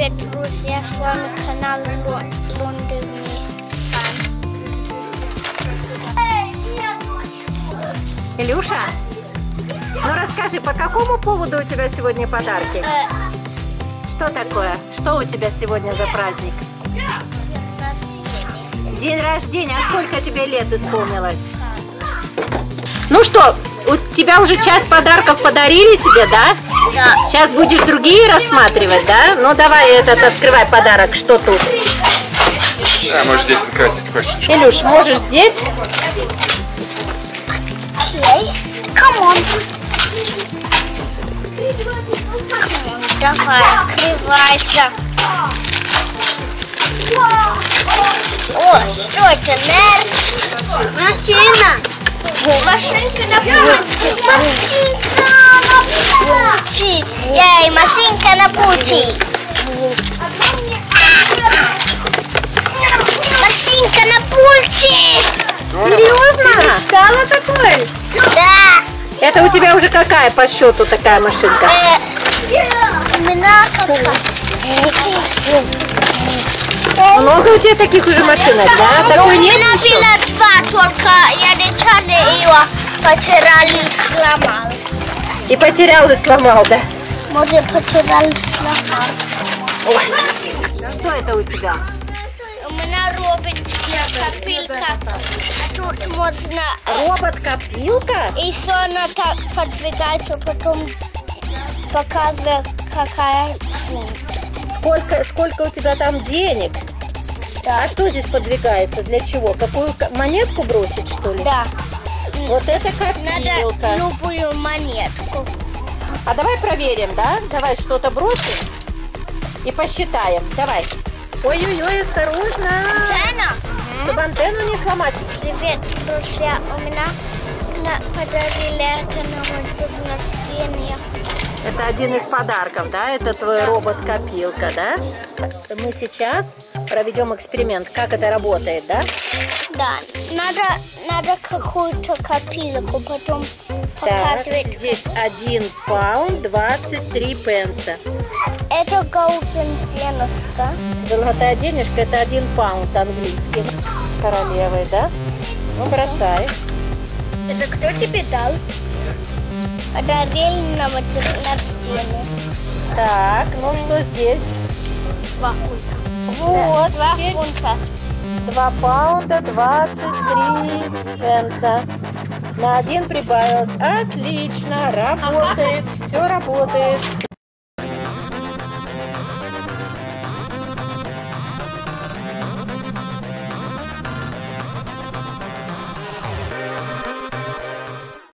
Привет, друзья, с вами канал Лондонный Фан. Илюша, ну расскажи, по какому поводу у тебя сегодня подарки? Что такое? Что у тебя сегодня за праздник? День рождения. А сколько тебе лет исполнилось? Ну что, у тебя уже часть подарков подарили тебе, да? Да. Сейчас будешь другие рассматривать, да? Ну давай открывай подарок. Что тут? Да, можешь здесь открывать, если хочешь. Илюш, можешь здесь? Come on. Давай, открывайся. О, что это, машина. Машинка на пути. Эй, машинка на пути. Машинка на пути. Серьезно? Стало такое? Да. Это у тебя уже какая по счету такая машинка? У меня какая? Много у тебя таких уже машинок, да? Такой нет меня еще? было два, только я нечаянно ее потерял и сломал. И потерял, и сломал, да? Может, потерял и сломал. Ой. Что это у тебя? У меня робот-копилка. Тут можно... Робот-копилка? И все она так подвигается, потом показывает, какая функция. Сколько у тебя там денег? Да. А что здесь подвигается? Для чего? Какую монетку бросить, что ли? Да. Вот это Надо копилка. любую монетку. А давай проверим, да? Давай что-то бросим и посчитаем. Давай. Ой-ой-ой, осторожно. Антенна. Чтобы антенну не сломать. Привет, друзья. У меня подарили это на стене. Это один из подарков, да? Это твой робот-копилка, да? Мы сейчас проведем эксперимент, как это работает, да? Да, надо какую-то копилку, потом Так, показывать. здесь 1 паунд 23 пенса. Это голден денежка. Золотая денежка — это 1 паунд английский. С королевой, да? Ну, бросай. Это кто тебе дал? Подарили нам на стене. Так, ну что здесь? 2 фунта. Вот, 2 теперь фунта. 2 паунда 23 пенса. На 1 прибавилось. Отлично, работает, все работает.